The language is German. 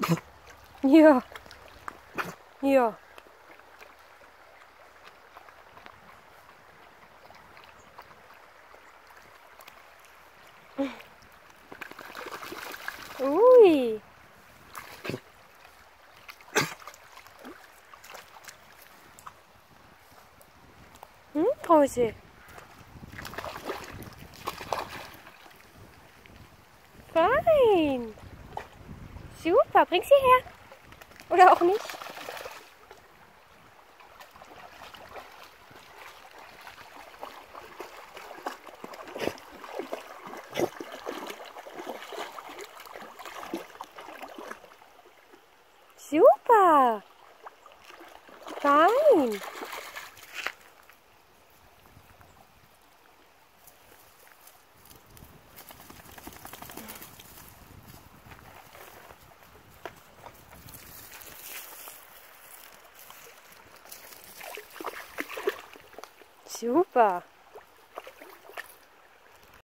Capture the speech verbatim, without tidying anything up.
Ja. Ja. Ui. Hm, Rosi? Fein. Super, bring sie her. Oder auch nicht. Super. Fein. Super.